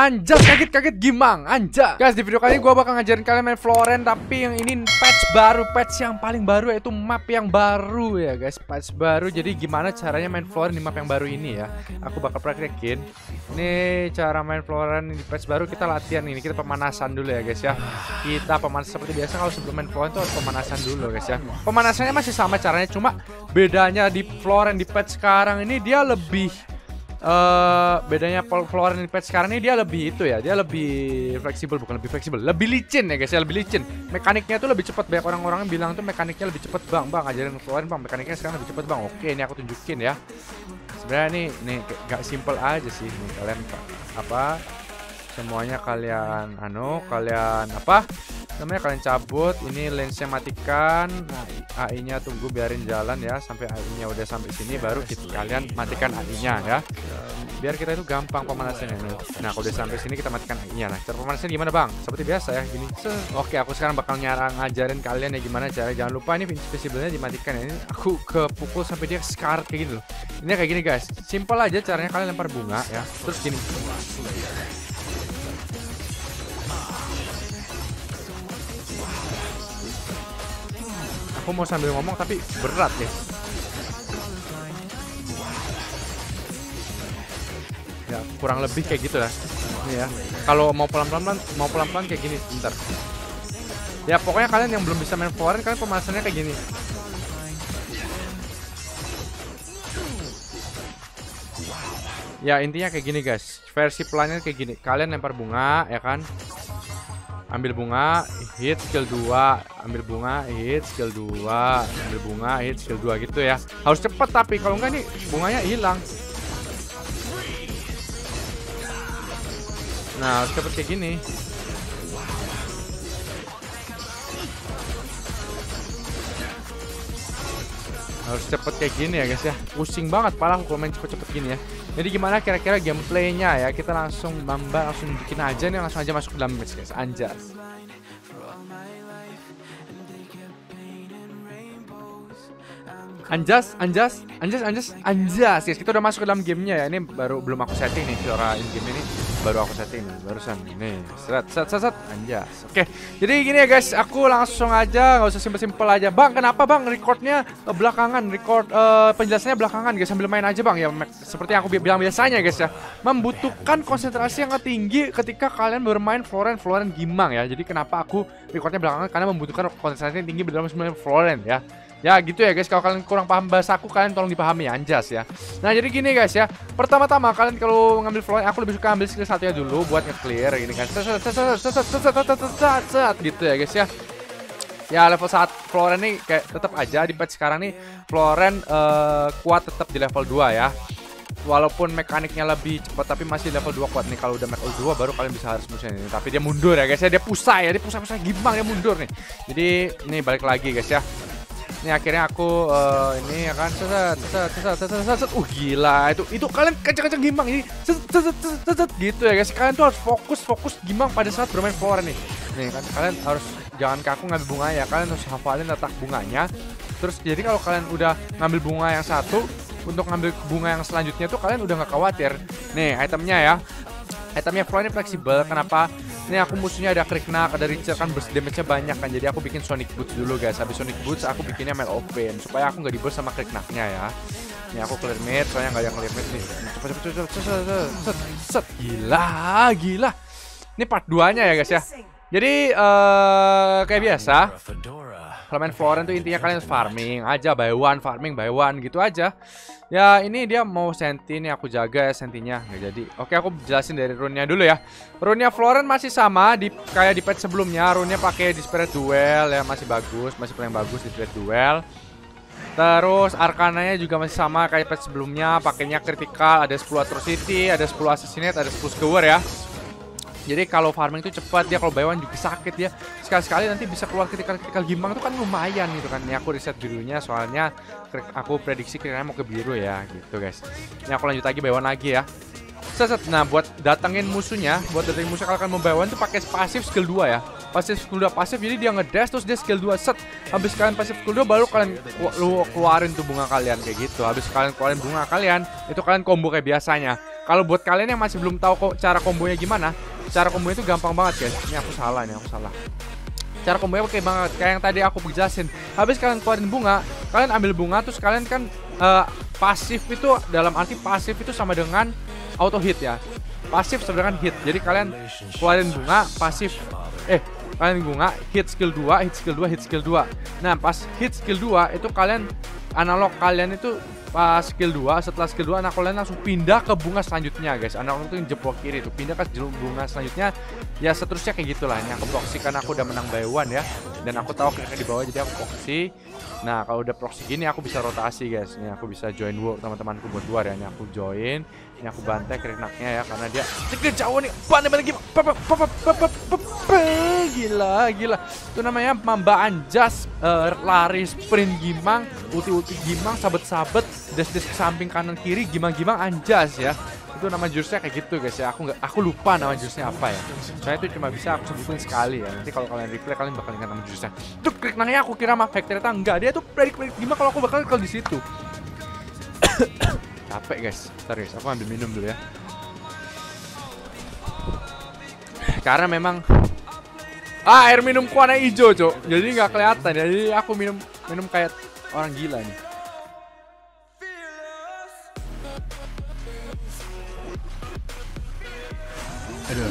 Anjas, kaget gimang, anjas. Guys, di video kali ini gue bakal ngajarin kalian main Florent, tapi yang ini patch baru, patch yang paling baru, yaitu map yang baru ya guys, patch baru. Jadi gimana caranya main Florent di map yang baru ini ya, aku bakal praktekin. Ini cara main Florent di patch baru, kita latihan ini, kita pemanasan dulu ya guys ya. Kita pemanasan seperti biasa, kalau sebelum main Florent tuh harus pemanasan dulu guys ya. Pemanasannya masih sama caranya, cuma bedanya di Florent di patch sekarang ini dia lebih bedanya Florent di patch sekarang ini dia lebih itu ya, dia lebih fleksibel, bukan lebih fleksibel, lebih licin ya guys ya, lebih licin. Mekaniknya tuh lebih cepat, banyak orang-orang bilang tuh mekaniknya lebih cepat. Bang, ajarin Florent bang, mekaniknya sekarang lebih cepat bang. Oke, ini aku tunjukin ya. Sebenarnya nih gak simple aja sih nih, kalian apa semuanya kalian kalian apa namanya, kalian cabut ini, lensnya matikan. Nah, AI-nya tunggu, biarin jalan ya sampai AI-nya udah sampai sini, baru kalian matikan AI-nya ya, biar kita itu gampang pemanasannya nih. Nah, kalau udah sampai sini kita matikan AI-nya. Nah, cara pemanasannya gimana bang? Seperti biasa ya, gini. Oke, aku sekarang bakal ngajarin kalian ya gimana cara. Jangan lupa ini invisible-nya dimatikan ya. Ini aku kepukul sampai dia scar kayak gini loh. Ini kayak gini guys, simple aja caranya. Kalian lempar bunga ya, terus gini. Aku mau sambil ngomong tapi berat ya. Ya kurang lebih kayak gitu lah. Ini ya. Kalau mau pelan-pelan kayak gini. Bentar. Ya pokoknya kalian yang belum bisa main Florent, kalian pemanasannya kayak gini. Ya intinya kayak gini guys. Versi pelannya kayak gini. Kalian lempar bunga ya kan. Ambil bunga, hit skill 2, ambil bunga, hit skill 2, ambil bunga, hit skill 2 gitu ya. Harus cepet tapi kalau enggak nih bunganya hilang. Nah, harus cepet kayak gini. Harus cepet kayak gini ya guys ya. Pusing banget pala aku kalau main cepet-cepet gini ya. Jadi gimana kira-kira gameplaynya ya? Kita langsung langsung bikin aja nih, langsung aja masuk ke dalam match guys. Anjas. Guys, kita udah masuk ke dalam gamenya ya. Ini baru belum aku setting nih, suara in game ini baru aku setting nih, barusan nih. Set anjas. Oke, jadi gini ya guys, aku langsung aja, nggak usah simpel aja. Bang, kenapa bang recordnya belakangan, penjelasannya belakangan guys, sambil main aja bang ya. Seperti yang aku bilang biasanya guys ya, membutuhkan konsentrasi yang tinggi ketika kalian bermain Florent Gimang ya. Jadi kenapa aku recordnya belakangan, karena membutuhkan konsentrasi yang tinggi dalam main Florent ya. Ya gitu ya guys, kalau kalian kurang paham bahasa aku, kalian tolong dipahami anjas ya. Nah jadi gini guys ya, pertama-tama kalian kalau ngambil Florent, aku lebih suka ambil skill satunya dulu buat nge-clear gini kan. Gitu ya guys ya. Ya level 1 Florent nih kayak tetap aja di patch sekarang nih Florent kuat tetap di level 2 ya. Walaupun mekaniknya lebih cepat tapi masih level 2 kuat nih. Kalau udah level 2 baru kalian bisa harus musuhin ini. Tapi dia mundur ya guys ya, dia pusai gimang, dia mundur nih. Jadi ini balik lagi guys ya. Ini akhirnya aku ini ya kan, gila itu kalian kenceng gimang ini, gitu ya guys. Kalian tuh harus fokus gimang pada saat bermain Florent nih. Nih kan kalian harus jangan kaku ngambil bunga ya, kalian harus hafalin letak bunganya. Terus jadi kalau kalian udah ngambil bunga yang satu, untuk ngambil bunga yang selanjutnya tuh kalian udah nggak khawatir. Nih itemnya ya, itemnya Florent ini fleksibel. Kenapa? Ini aku musuhnya ada Kriknak, ada Richard kan, burst damage-nya banyak kan. Jadi aku bikin Sonic Boots dulu guys. Habis Sonic Boots aku bikinnya Mail of Pain supaya aku nggak di-burst sama Kriknaknya ya. Ini aku clear mid, soalnya nggak ada clear mid nih. Cepet. Gila. Ini part 2-nya ya guys ya. Jadi kayak biasa, kalau main Florent tuh intinya kalian farming aja, farming by one gitu aja. Ya ini dia mau senti nih, aku jaga ya sentinya, nggak jadi. Oke, aku jelasin dari rune-nya dulu ya. Rune-nya Florent masih sama kayak di patch sebelumnya. Rune-nya pakai Desperate Duel ya, masih bagus, masih paling bagus Desperate Duel. Terus arkananya juga masih sama kayak patch sebelumnya, pakainya critical, ada 10 atrocity, ada 10 assassinate, ada 10 skewer ya. Jadi kalau farming itu cepat, dia kalau buy one juga sakit ya. Sekali-sekali nanti bisa keluar critical gimang itu kan lumayan gitu kan. Ini aku riset birunya soalnya aku prediksi kira-kira mau ke biru ya gitu guys. Ini aku lanjut lagi buy one lagi ya. Nah buat datangin musuhnya, kalau kalian mau buy one tuh pakai pasif skill 2 ya. Pasif skill 2 pasif, jadi dia ngedash terus dia skill 2 set. Habis kalian pasif skill 2 baru kalian keluarin tuh bunga kalian kayak gitu. Habis kalian keluarin bunga kalian, itu kalian combo kayak biasanya. Kalau buat kalian yang masih belum tahu kok cara kombonya gimana, cara kombonya itu gampang banget guys. Ini aku salah. Cara kombonya oke banget, kayak yang tadi aku jelasin. Habis kalian keluarin bunga, kalian ambil bunga, terus kalian kan pasif itu, dalam arti pasif itu sama dengan auto hit ya. Pasif sama dengan hit. Jadi kalian keluarin bunga, pasif kalian bunga, hit skill 2, hit skill 2, hit skill 2. Nah, pas hit skill 2 itu kalian analog kalian itu pas skill 2, setelah skill 2 anak kalian langsung pindah ke bunga selanjutnya guys. Analog itu yang jeblok kiri itu pindah ke bunga selanjutnya. Ya seterusnya kayak gitulah. Ini aku proxy karena aku udah menang by 1 ya. Dan aku tahu kayaknya di bawah jadi aku proxy. Nah, kalau udah proxy gini aku bisa rotasi guys. Ini aku bisa join war teman-temanku buat war ya. Ini aku join. Ini aku bantai kerinaknya ya karena dia jauh nih. Bantai gila. Itu namanya Mamba Anjas, lari sprint Gimang, ulti Gimang, sabet des ke samping kanan kiri, Gimang Anjas ya. Itu nama jurusnya kayak gitu guys ya. Aku lupa nama jurusnya apa ya. Saya itu cuma bisa aku sebutin sekali ya. Nanti kalau kalian replay kalian bakal ingat nama jurusnya. Tuh klik nanya aku kira mah fake, ternyata enggak. Dia tuh predik Gimang kalau aku bakal di situ. Capek guys. Bentar guys, aku ambil minum dulu ya. Karena memang air minumku warna hijau, Cok. Jadi nggak kelihatan ya. Jadi aku minum kayak orang gila nih. Aduh.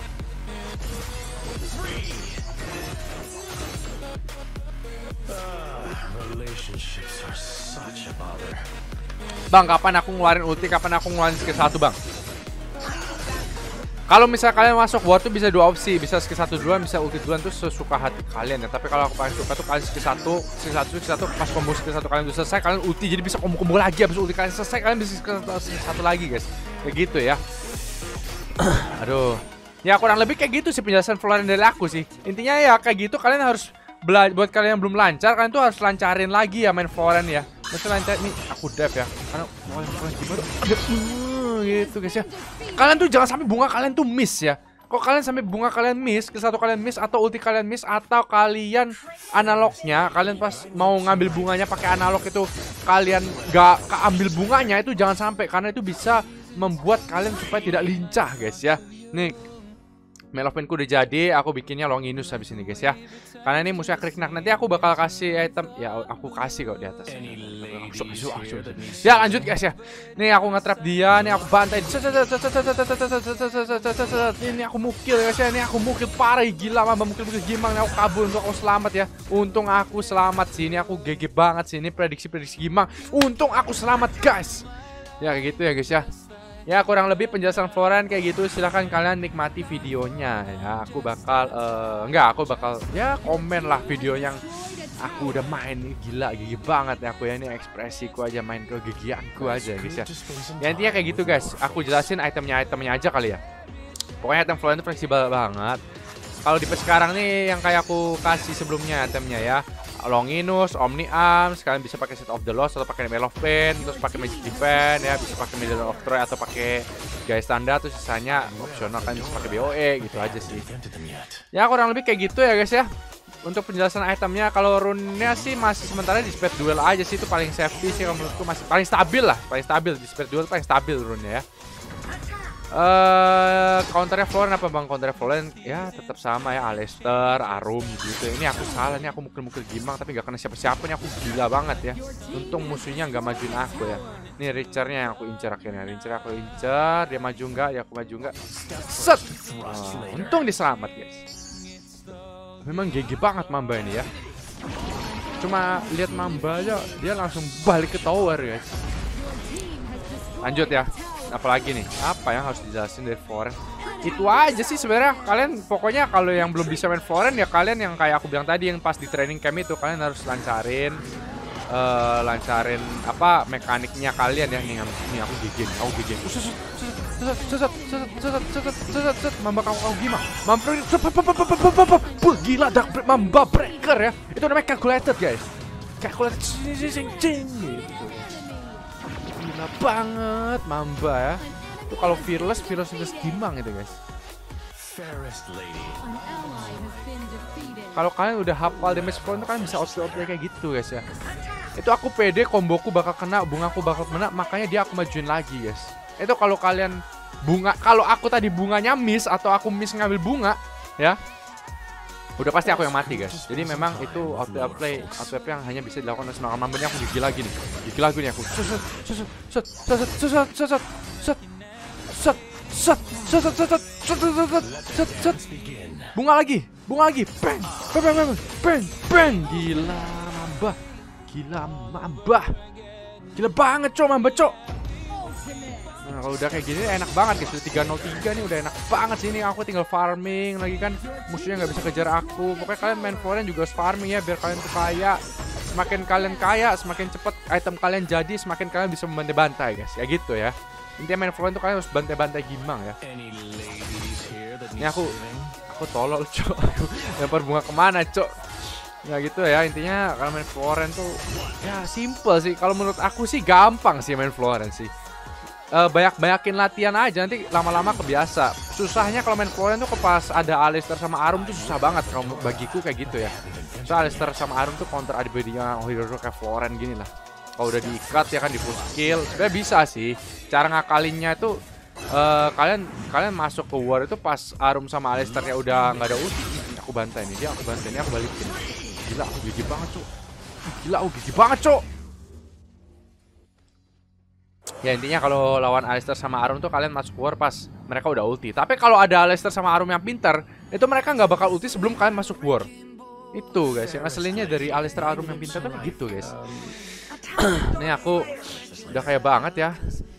Bang, kapan aku ngeluarin ulti, kapan aku ngeluarin skill 1, Bang? Kalau misalnya kalian masuk war tuh bisa dua opsi, bisa skill 1 duluan, bisa ulti duluan, tuh sesuka hati kalian ya. Tapi kalau aku paling suka tuh kalian skill 1 pas combo skill 1 kalian udah selesai, kalian ulti jadi bisa combo lagi. Habis ulti kalian selesai, kalian bisa skill 1 lagi guys. Kayak gitu ya. Aduh. Ya kurang lebih kayak gitu sih penjelasan Floren dari aku sih. Intinya ya kayak gitu, kalian harus buat kalian yang belum lancar, kalian tuh harus lancarin lagi ya main Floren ya. Mesti lancar nih, aku dive ya. Karena gimana gitu guys ya. Kalian tuh jangan sampai bunga kalian tuh miss ya. Kok kalian sampai bunga kalian miss, skill 1 kalian miss, atau ulti kalian miss, atau kalian analognya, kalian pas mau ngambil bunganya pakai analog itu kalian gak keambil bunganya, itu jangan sampai, karena itu bisa membuat kalian supaya tidak lincah guys ya. Nih Melopinku udah jadi, aku bikinnya Longinus habis ini guys ya. Karena ini musuhnya Kriknak, nanti aku bakal kasih item, ya aku kasih kok di atas. Ya lanjut guys ya. Nih aku nge-trap dia, nih aku bantai. Ini aku mukil guys ya, ini aku mukil parah gila, Mamba mukil Gimang. Nih aku kabur untuk aku selamat ya. Untung aku selamat sih, ini aku GG banget sih, ini prediksi Gimang. Untung aku selamat guys. Ya kayak gitu ya guys ya. Ya kurang lebih penjelasan Floren kayak gitu. Silahkan kalian nikmati videonya ya. Aku bakal aku bakal ya komen lah video yang aku udah main. Gila gigi banget ya aku ya, ini ekspresiku aja, main ke gigianku aja guys ya. Ya intinya kayak gitu guys. Aku jelasin itemnya aja kali ya. Pokoknya item Floren itu fleksibel banget. Kalau di sekarang nih yang kayak aku kasih sebelumnya itemnya ya, Longinus, Omni Arms, kalian bisa pakai Set of the Lost atau pakai Mail of Pain, terus pakai Magic Defense ya, bisa pakai Middle of Troy atau pakai Gaya standar, terus sisanya opsional kan bisa pakai BOE gitu aja sih. Ya kurang lebih kayak gitu ya guys ya. Untuk penjelasan itemnya, kalau rune-nya sih masih sementara di Spirit Duel aja sih, itu paling safety sih kalau menurutku, masih paling stabil lah, di Spirit Duel paling stabil rune-nya ya. Counternya Floren apa bang? Counternya Floren ya tetap sama ya, Aleister, Arum gitu. Ini aku salah nih, aku mukul Gimang tapi gak kena siapa-siapa nih, aku gila banget ya. Untung musuhnya nggak majuin aku ya. Ini Richer-nya yang aku incer akhirnya. Aku incer, dia maju nggak? Ya aku maju nggak? Set. Untung dia selamat guys. Memang GG banget Mamba ini ya. Cuma lihat Mamba aja dia langsung balik ke tower guys. Lanjut ya. Apalagi nih, apa yang harus dijelasin dari Floren? Itu aja sih sebenarnya. Kalian pokoknya kalau yang belum bisa main Floren ya, kalian yang kayak aku bilang tadi, yang pas di training camp itu kalian harus lancarin apa mekaniknya kalian ya. Nih aku gigin, Mamba kau gimana? Mamba gila, Dark Mamba Breaker ya. Itu namanya calculated guys. Calculated gitu. Gila banget Mamba ya. Itu kalau fearless Gimang itu guys. Kalau kalian udah hafal damage point itu kalian bisa outplay kayak gitu guys ya. Itu aku pede komboku bakal kena, bungaku bakal kena, makanya dia aku majuin lagi guys. Itu kalau kalian kalau aku tadi bunganya miss atau aku miss ngambil bunga, ya, udah pasti aku yang mati guys. Jadi memang itu auto play yang hanya bisa dilakukan oleh seorang Mamba. Aku gigi lagi nih. Gigi lagi nih aku. Bunga lagi. Bang. Gila Mamba. Gila banget, Cok, Mamba, Cok. Nah, kalau udah kayak gini enak banget guys. 303 nih udah enak banget sih. Ini aku tinggal farming lagi kan. Musuhnya nggak bisa kejar aku. Pokoknya kalian main Florent juga harus farming ya, biar kalian tuh kaya. Semakin kalian kaya, semakin cepet item kalian jadi, semakin kalian bisa membantai-bantai guys. Ya gitu ya. Intinya main Florent tuh kalian harus bantai-bantai gimang ya. Ini aku tolol, Cok. Lempar bunga kemana, Cok? Ya gitu ya, intinya kalau main Florent tuh ya simple sih. Kalau menurut aku sih gampang sih main Florent sih. Banyakin latihan aja, nanti lama-lama kebiasa. Susahnya kalau main Florent tuh pas ada Alistar sama Arum tuh susah banget kalau bagiku kayak gitu ya. So Alistar sama Arum tuh counter adibadinya hero kayak Florent gini lah. Kalau udah diikat ya kan, di full skill, sebenarnya bisa sih. Cara ngakalinnya tuh kalian masuk ke war itu pas Arum sama Alistarnya udah nggak ada ulti. Aku bantai nih, aku balikin. Gila, aku gigi banget, Cok. Ya intinya kalau lawan Alistar sama Arum tuh kalian masuk war pas mereka udah ulti. Tapi kalau ada Alistar sama Arum yang pintar, itu mereka nggak bakal ulti sebelum kalian masuk war. Itu guys, yang aslinya dari Alistar Arum yang pintar tuh gitu guys. Ini aku udah kayak banget ya.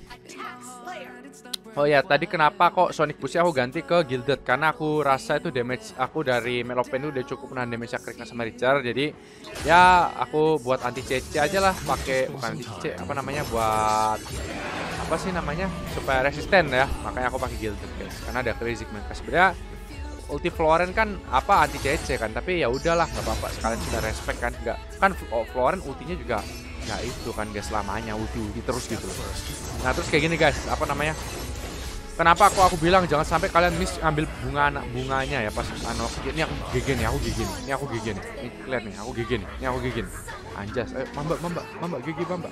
Oh ya, tadi kenapa kok Sonic Push aku ganti ke Gilded? Karena aku rasa itu damage aku dari Melopen itu udah cukup nahan damage Krikna sama Richard. Jadi ya aku buat anti CC aja lah, pakai bukan anti CC, apa namanya, buat apa sih namanya, supaya resisten ya. Makanya aku pakai Gilded guys, karena ada Crazy Man. Sebenarnya ulti Florent kan apa anti CC kan, tapi ya udahlah nggak apa-apa, sekalian sudah respect kan. Nggak kan Florent ultinya juga nggak itu kan guys, selamanya ulti terus gitu. Nah terus kayak gini guys, apa namanya, kenapa aku bilang jangan sampai kalian miss ambil bunganya ya pas ini aku GG nih, ini aku GG nih. Ini lihat nih, aku GG nih. Ini aku GG nih. Anjas, ayo Mamba GG Mamba.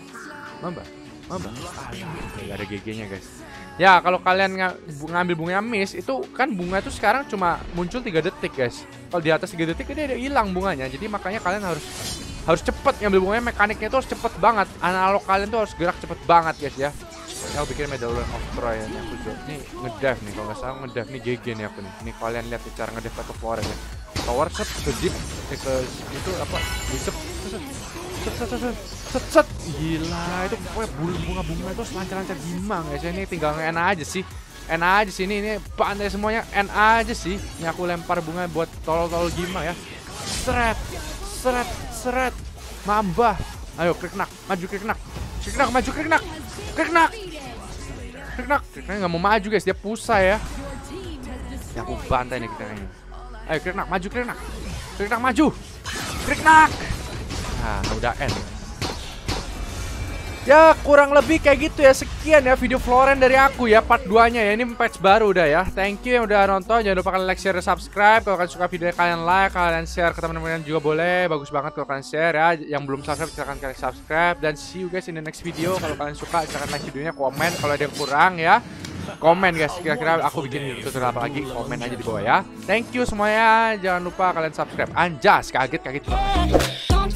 Gak ada GG-nya guys. Ya, kalau kalian ngambil bunganya miss, itu kan bunga itu sekarang cuma muncul 3 detik guys. Kalau di atas 3 detik ini udah hilang bunganya. Jadi makanya kalian harus cepet ngambil bunganya, mekaniknya itu harus cepet banget. Analog kalian tuh harus gerak cepet banget guys ya. Ini aku bikin Medallion of Troy ini aku jual. Ini ngedive nih, kalau nggak salah ngedive nih GG nih aku nih. Ini kalian lihat nih cara ngedive ke Florent ya. Power set ke deep ke itu apa? Set. Gila, itu pokoknya bunga-bunga itu lancar-lancar gimang guys. Ini tinggal enak aja sih. Ini pandai semuanya, enak aja sih. Ini aku lempar bunga buat tolol-tolol gimang ya. Seret. Mamba. Ayo Krikna, maju Krikna. Krikna nggak mau maju guys, dia pusai ya. Ya aku bantai nih kita ini. Ayo Krikna maju, Krikna maju. Nah udah end. Ya kurang lebih kayak gitu ya. Sekian ya video Florent dari aku ya, part 2-nya ya. Ini patch baru udah ya. Thank you yang udah nonton. Jangan lupa kalian like, share, dan subscribe. Kalau kalian suka video kalian like, kalian share ke teman-teman juga boleh. Bagus banget kalau kalian share ya. Yang belum subscribe silahkan kalian subscribe. Dan see you guys in the next video. Kalau kalian suka silahkan like videonya, komen. Kalau ada yang kurang ya, komen guys. Kira-kira aku bikin tutorial apa lagi, komen aja di bawah ya. Thank you semuanya. Jangan lupa kalian subscribe. Anjas, kaget banget.